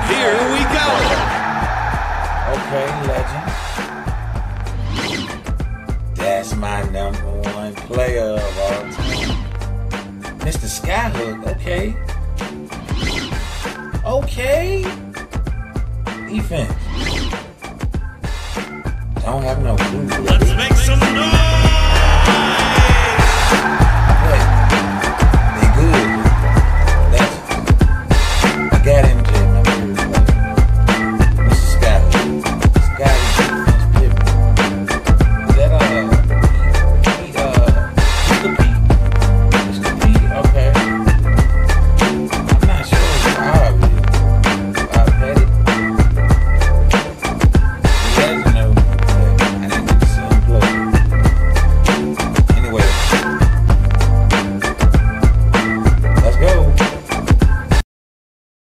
Here we go. Okay, legend. That's my #1 player of all time. Mr. Skyhook, okay. Okay. Defense. Don't have no clue. Let's make some noise.